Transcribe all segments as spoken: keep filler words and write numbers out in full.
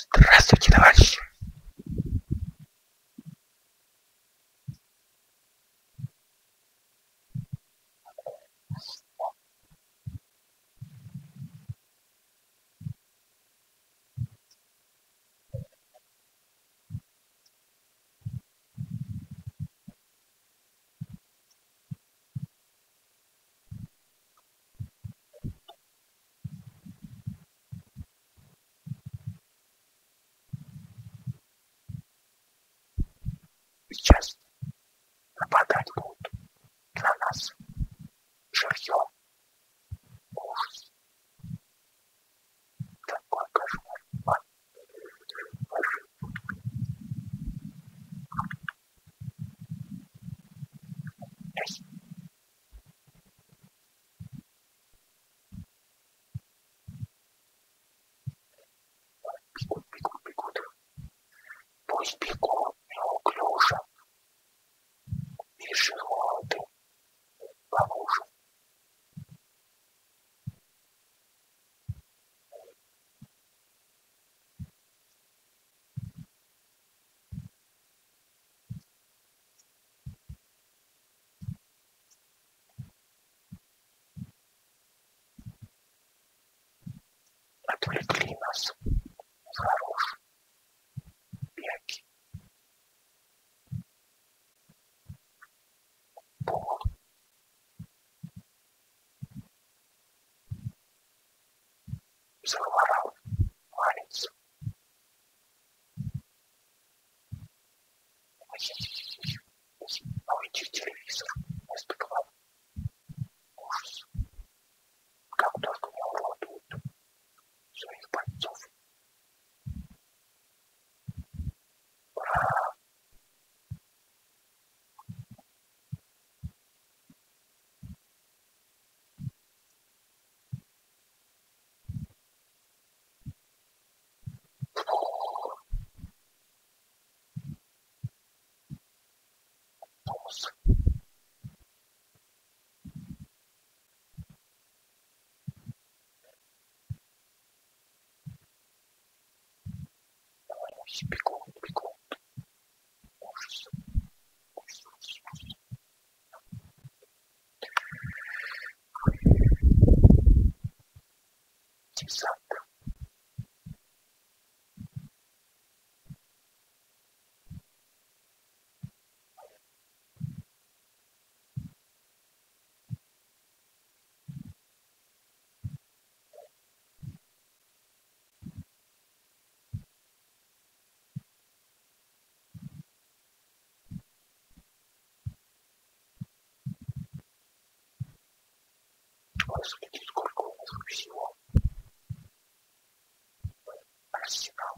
Здравствуйте, товарищи! Сейчас нападать будут на нас живьем. Ужас. Такой кошмар. Эй. Бегут, бегут, бегут. Пусть бегут неуклюже. Пешеходы по лужам. Отвлекли нас в хорошие беги. Пол. Заворал. Валится. Новый телевизор. Вместо головы. Ужас. Как только не уродуют своих бойцов. Ура! Ужас. Бегут, бегут. Ужас. Ужас, ужас. Десант. Господи, сколько у нас всего. Арсенал.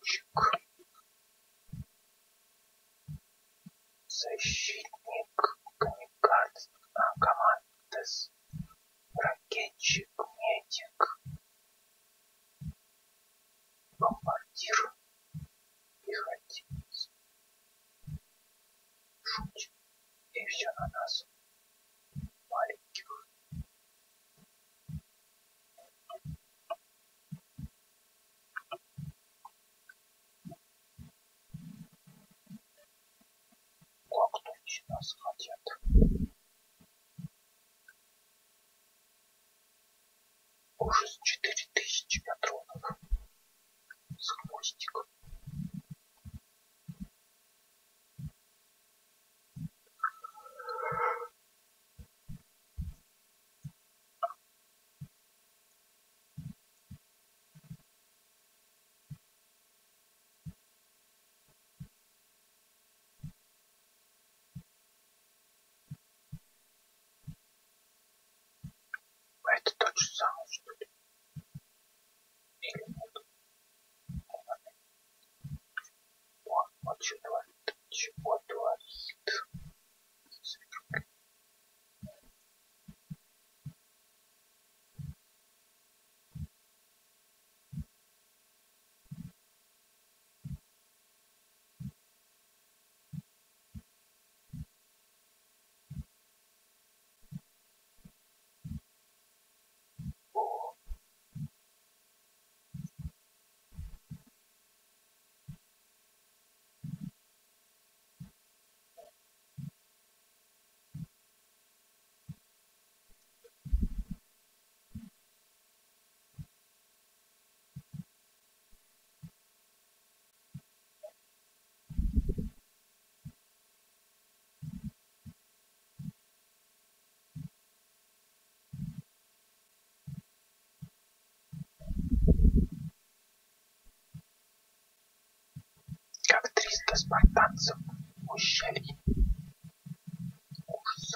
ракетчик. Защитник. Комикадзе. А, командес. Ракетчик. Медик. Бомбардир. Пехотинец. Шутик. И все на нас. Маленьких. Как тут нас хотят? Ужас, четыре тысячи патронов. С хвостиком. А это тот же самый, что ли? Или нет? Вот, вот что творит. Чего творит? Как триста спартанцев в ущелье. Ужас.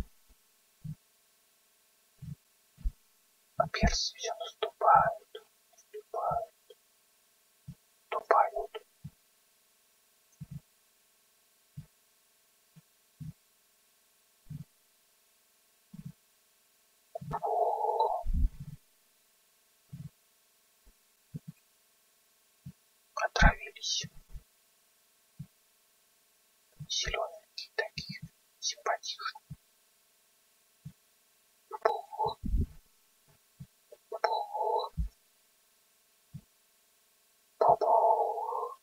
А персы все наступают, наступают, наступают. О, отравились. Зелененькие такие, симпатичные. Бух, бух, бу-бух.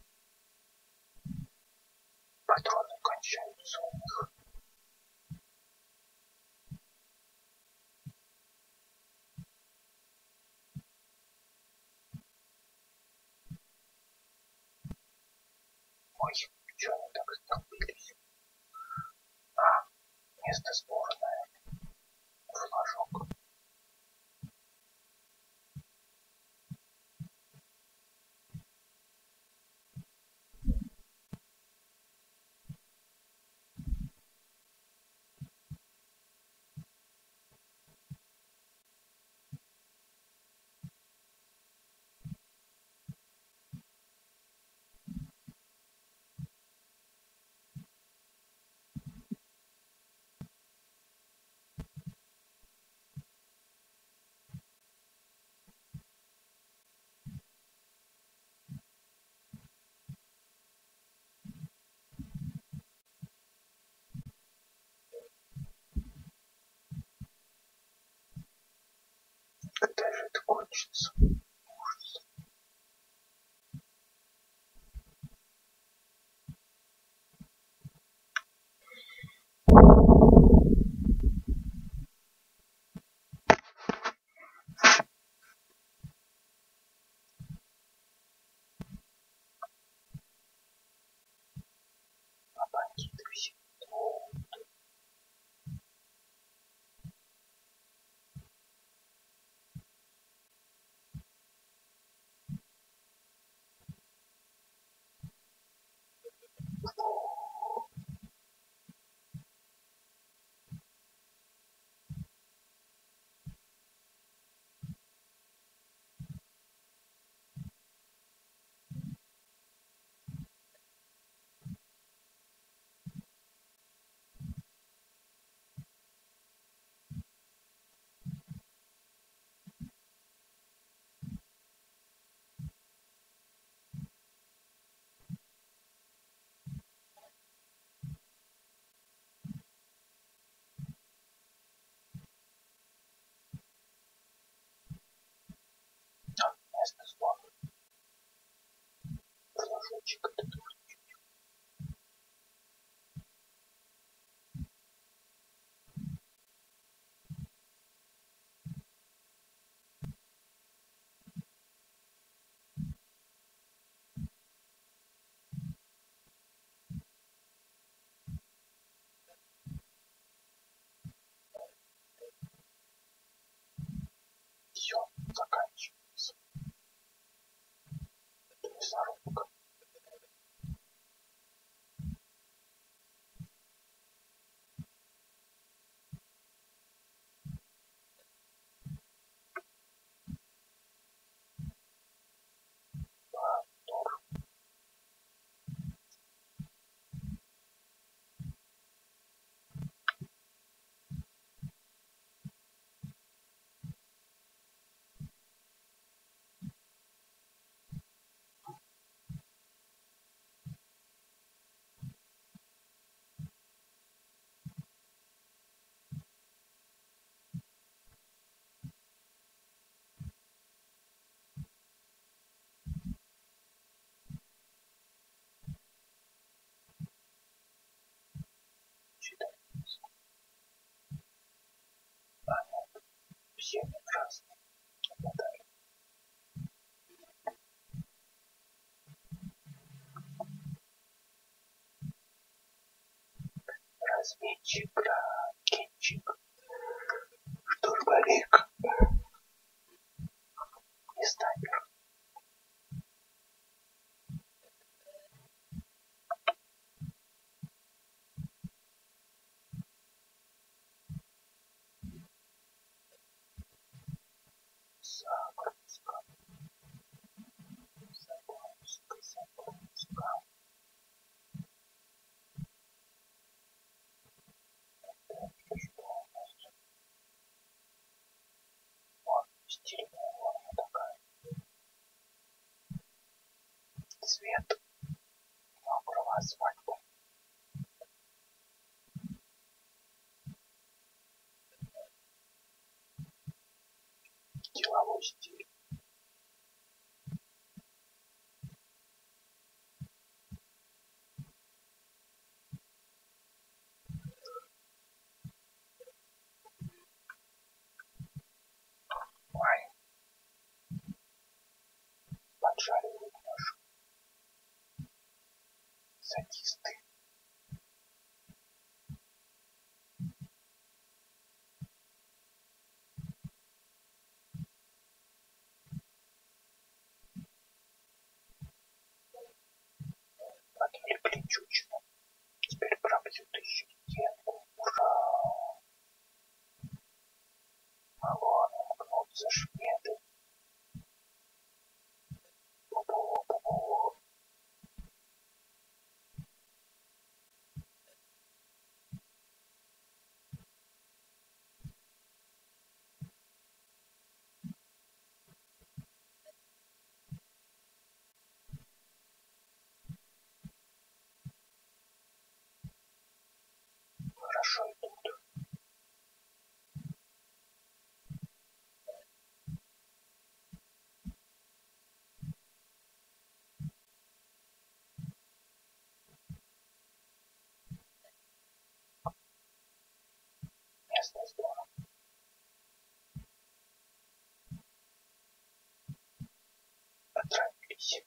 Патроны кончаются у них. Ой, что они так столпились? А, место сборное. Флажок. Когда же это кончится? Ужас. А бандиты все идут. разведчик, ракетчик, штурмовик и снайпер. Загрузка. Загрузка, загрузка. Это что у нас тут? Вот, стильная форма такая. Цвет мокрого асфальта. Деловой стиль. Ой. Поджаривают нож. Садисты. Отвлекли чучело. Теперь пробьют еще стенку. Ура! Могу наткнуться шведы. Бу-бу-бу-бу. Хорошо идут. Местный сбор. Отравились.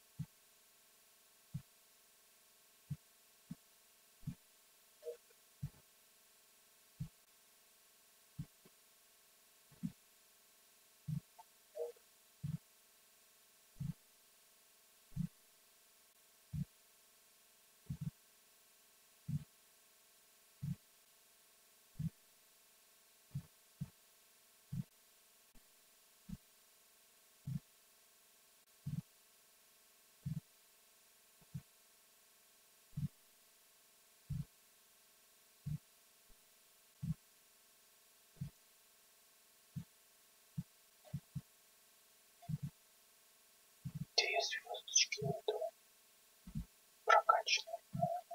Две звездочки у этого прокачанные.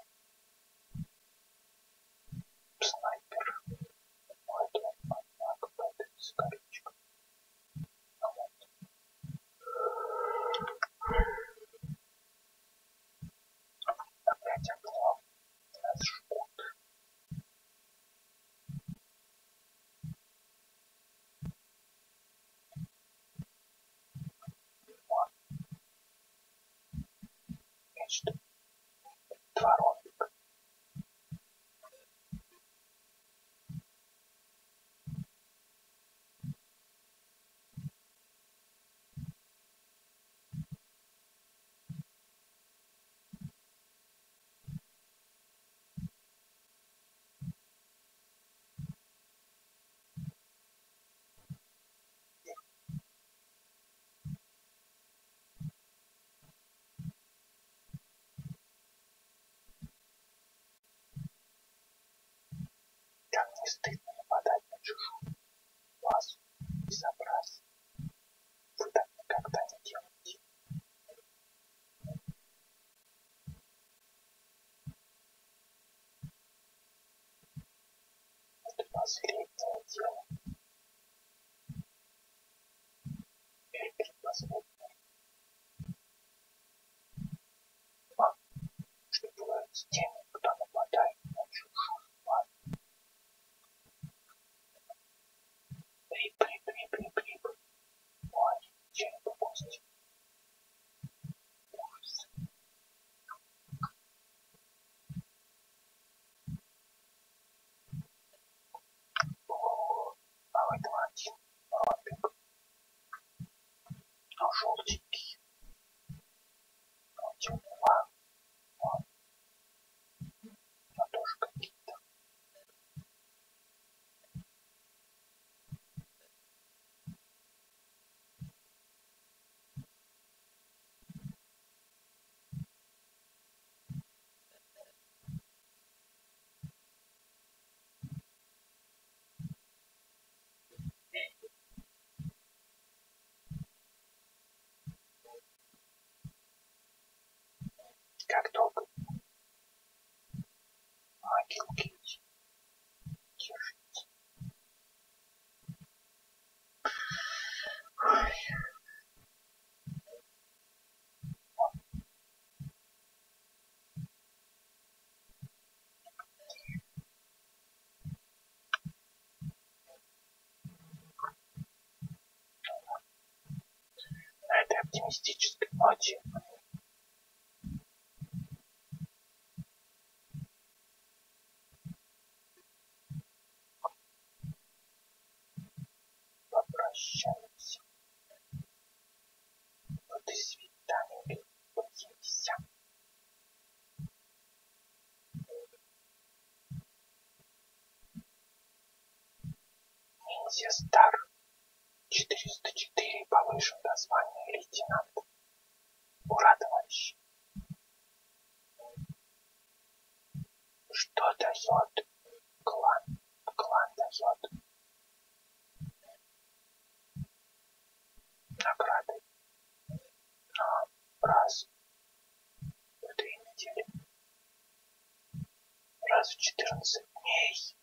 Снайпер. Ну, это одна какая-то скоричка. Ну, вот. Опять окно. Нас жгут. Вот. Нечто. Дворовик. Как не стыдно нападать на чужую базу и собраться. Вы так никогда не делаете. Это последнее дело. Или предпоследнее. А что бывает с теми, кто нападает на чужую базу? Рип, рип, рип, рип, рип. Ой, ничего не попустить. Ужас. Как долго могилки держите? Ой. На этой оптимистической ноте попрощаемся. До свидания. Увидимся. Ниндзя Стар четыреста четыре повышен до звания лейтенанта. Ура, товарищи! Что дает клан? Клан дает награды на раз в две недели. Раз в четырнадцать дней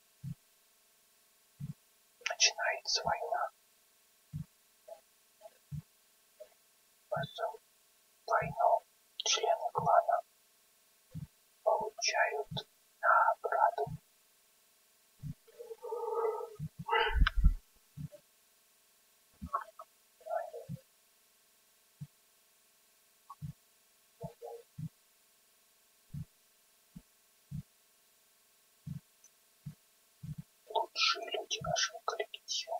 начинается война. За войну члены клана получают награду. Лучшие люди нашего коллектива.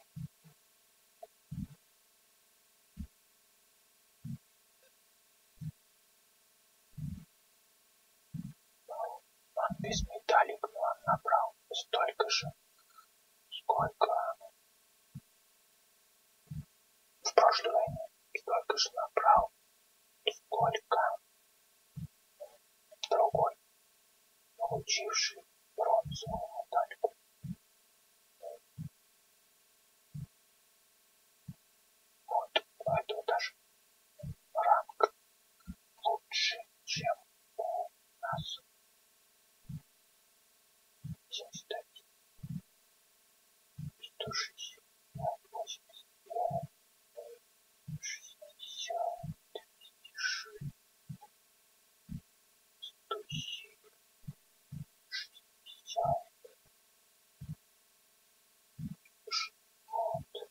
Он без медалек, но он набрал столько же, сколько в прошлой войне. Столько же набрал, сколько другой, получивший бронзовую медальку. Вот это даже ранг лучше, чем у нас. семьдесят один, сто шестьдесят, восемьдесят пять, шестьдесят, двести шесть, сто семь, шестьдесят, шестьсот,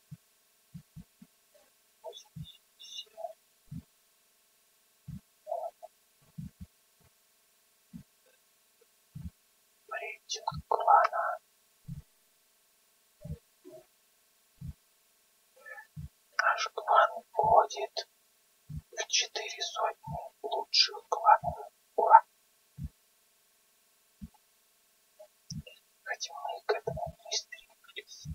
восемьдесят семь. Рейтинг клана. Наш клан входит в четыре сотни лучших кланов. Ура! Хотя мы к этому не стремились.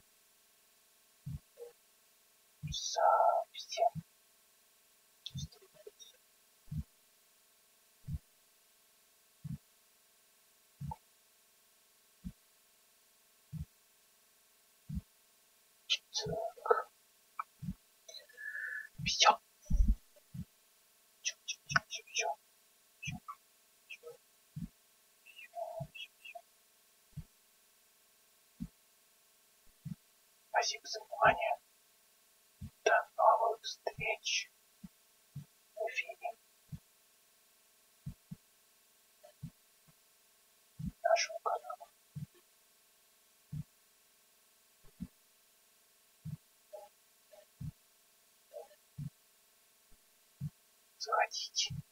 Совсем не стремились. Так. Все. Все, все, все, все, все. Спасибо за внимание. До новых встреч в эфире нашего канала. Заходите.